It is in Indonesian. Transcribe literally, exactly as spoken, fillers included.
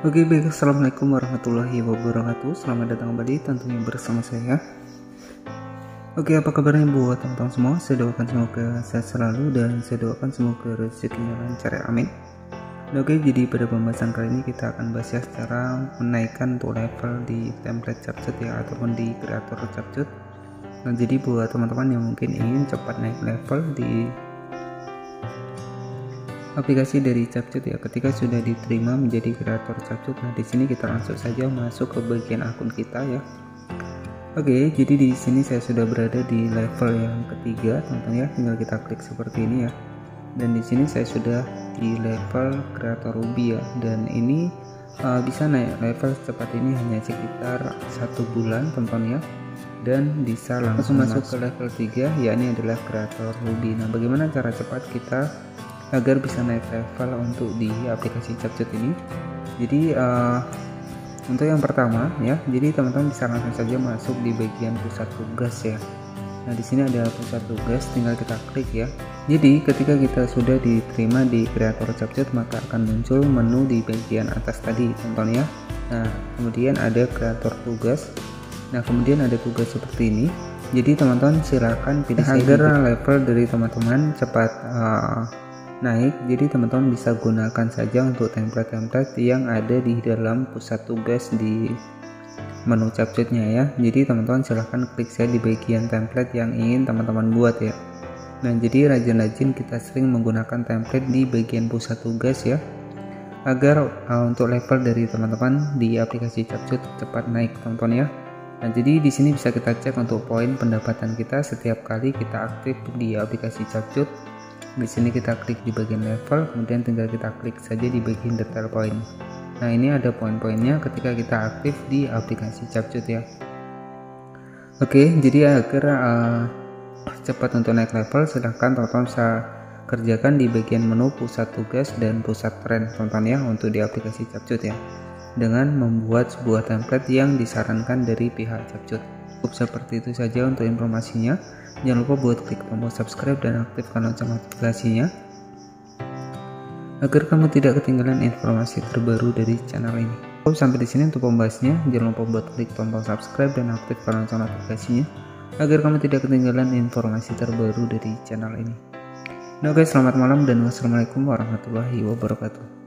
Oke baik, assalamualaikum warahmatullahi wabarakatuh. Selamat datang kembali tentunya bersama saya. Oke, apa kabarnya buat teman-teman semua? Saya doakan semoga sehat selalu dan saya doakan semoga rezekinya lancar ya, amin. Oke, jadi pada pembahasan kali ini kita akan bahas ya cara menaikkan untuk level di template CapCut ya, ataupun di kreator CapCut. Nah, jadi buat teman-teman yang mungkin ingin cepat naik level di aplikasi dari CapCut ya, ketika sudah diterima menjadi kreator CapCut, nah di sini kita langsung saja masuk ke bagian akun kita ya. Oke, jadi di sini saya sudah berada di level yang ketiga, teman-teman ya. Tinggal kita klik seperti ini ya. Dan di sini saya sudah di level kreator Ruby ya. Dan ini uh, bisa naik level secepat ini hanya sekitar satu bulan, teman-teman ya. Dan bisa langsung, langsung masuk ke level tiga, yakni adalah kreator Ruby. Nah, bagaimana cara cepat kita agar bisa naik level untuk di aplikasi CapCut ini? Jadi uh, untuk yang pertama ya, jadi teman-teman bisa langsung saja masuk di bagian pusat tugas ya. Nah, di sini ada pusat tugas, tinggal kita klik ya. Jadi ketika kita sudah diterima di kreator CapCut, maka akan muncul menu di bagian atas tadi, teman-teman ya. Nah, kemudian ada kreator tugas. Nah, kemudian ada tugas seperti ini. Jadi teman-teman silakan pilih agar level dari teman-teman cepat uh, naik. Jadi teman-teman bisa gunakan saja untuk template-template yang ada di dalam pusat tugas di menu CapCutnya ya. Jadi teman-teman silahkan klik saja di bagian template yang ingin teman-teman buat ya. Nah, jadi rajin-rajin kita sering menggunakan template di bagian pusat tugas ya, agar uh, untuk level dari teman-teman di aplikasi CapCut cepat naik, teman-teman ya. Nah, jadi di sini bisa kita cek untuk poin pendapatan kita setiap kali kita aktif di aplikasi CapCut. Di sini kita klik di bagian level, kemudian tinggal kita klik saja di bagian detail poin. Nah, ini ada poin-poinnya ketika kita aktif di aplikasi CapCut ya. Oke, jadi agar uh, cepat untuk naik level, silahkan teman-teman bisa kerjakan di bagian menu pusat tugas dan pusat tren, teman-teman ya, untuk di aplikasi CapCut ya, dengan membuat sebuah template yang disarankan dari pihak CapCut. Cukup seperti itu saja untuk informasinya. Jangan lupa buat klik tombol subscribe dan aktifkan lonceng notifikasinya agar kamu tidak ketinggalan informasi terbaru dari channel ini. Sampai di sini untuk pembahasnya. Jangan lupa buat klik tombol subscribe dan aktifkan lonceng notifikasinya agar kamu tidak ketinggalan informasi terbaru dari channel ini. Nah guys, selamat malam dan wassalamualaikum warahmatullahi wabarakatuh.